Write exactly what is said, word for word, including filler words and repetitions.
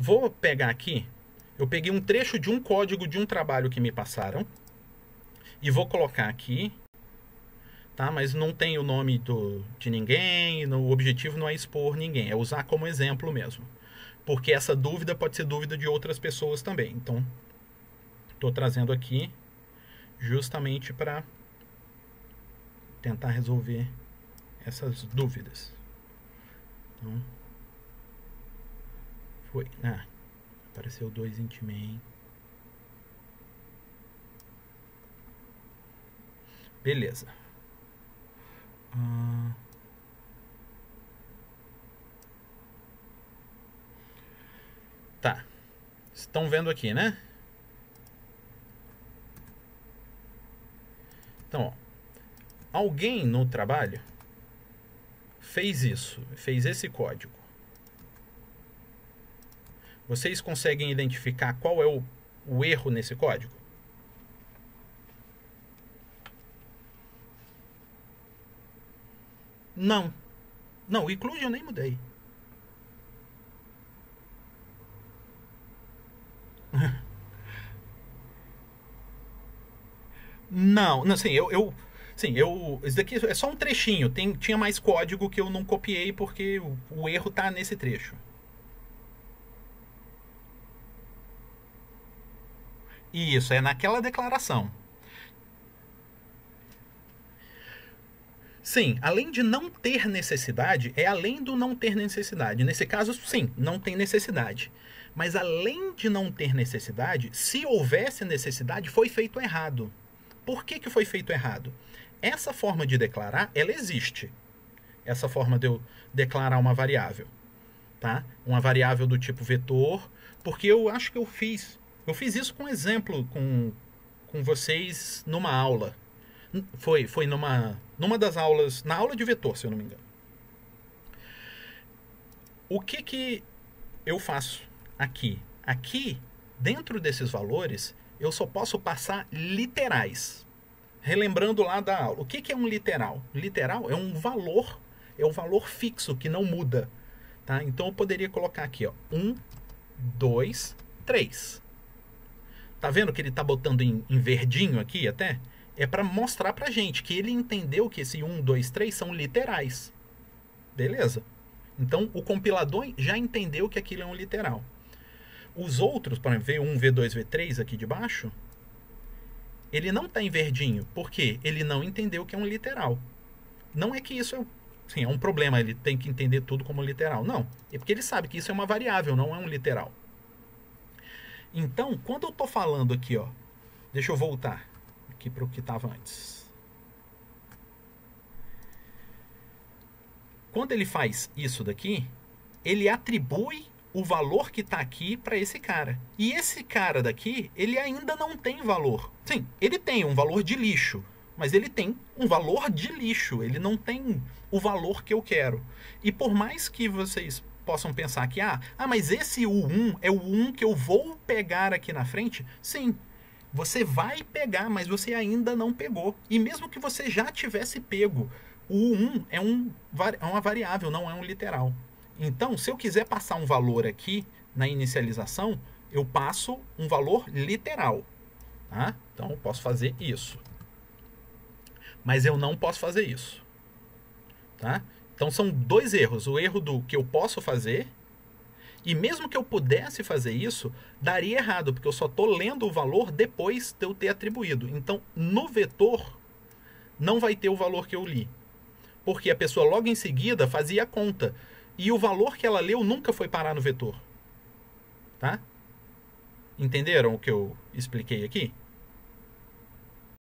vou pegar aqui, eu peguei um trecho de um código de um trabalho que me passaram e vou colocar aqui, tá? Mas não tem o nome do, de ninguém, no, o objetivo não é expor ninguém, é usar como exemplo mesmo. Porque essa dúvida pode ser dúvida de outras pessoas também. Então, estou trazendo aqui justamente para tentar resolver essas dúvidas. Então, foi. Ah, apareceu dois Intmain. Beleza. Ah, tá. Estão vendo aqui, né? Então, ó, alguém no trabalho fez isso, fez esse código. Vocês conseguem identificar qual é o, o erro nesse código? Não. Não, o include eu nem mudei. Não, não, assim, eu, eu, sim, eu, isso daqui é só um trechinho, tem, tinha mais código que eu não copiei porque o, o erro tá nesse trecho. Isso, é naquela declaração. Sim, além de não ter necessidade, é além do não ter necessidade. Nesse caso, sim, não tem necessidade. Mas além de não ter necessidade, se houvesse necessidade, foi feito errado. Por que que foi feito errado? Essa forma de declarar, ela existe. Essa forma de eu declarar uma variável. Tá? Uma variável do tipo vetor, porque eu acho que eu fiz. Eu fiz isso com exemplo com, com vocês numa aula. Foi, foi numa, numa das aulas, na aula de vetor, se eu não me engano. O que que eu faço aqui? Aqui, dentro desses valores, eu só posso passar literais. Relembrando lá da aula. O que que é um literal? Literal é um valor, é um valor fixo que não muda. Tá? Então eu poderia colocar aqui, ó, um, dois, três. Tá vendo que ele tá botando em, em verdinho aqui até? É para mostrar pra gente que ele entendeu que esse um, dois, três são literais. Beleza? Então o compilador já entendeu que aquilo é um literal. Os outros, por exemplo, V um, V dois, V três aqui de baixo, ele não está em verdinho, porque ele não entendeu que é um literal. Não é que isso é, sim, é um problema, ele tem que entender tudo como literal. Não, é porque ele sabe que isso é uma variável, não é um literal. Então, quando eu estou falando aqui, ó, deixa eu voltar aqui para o que estava antes. Quando ele faz isso daqui, ele atribui o valor que está aqui para esse cara. E esse cara daqui, ele ainda não tem valor. Sim, ele tem um valor de lixo, mas ele tem um valor de lixo. Ele não tem o valor que eu quero. E por mais que vocês possam pensar que, ah, ah mas esse U um é o um que eu vou pegar aqui na frente, sim, você vai pegar, mas você ainda não pegou. E mesmo que você já tivesse pego, o U um é, um, é uma variável, não é um literal. Então, se eu quiser passar um valor aqui na inicialização, eu passo um valor literal. Tá? Então, eu posso fazer isso. Mas eu não posso fazer isso. Tá? Então, são dois erros. O erro do que eu posso fazer, e mesmo que eu pudesse fazer isso, daria errado, porque eu só estou lendo o valor depois de eu ter atribuído. Então, no vetor, não vai ter o valor que eu li. Porque a pessoa logo em seguida fazia a conta. E o valor que ela leu nunca foi parar no vetor. Tá? Entenderam o que eu expliquei aqui?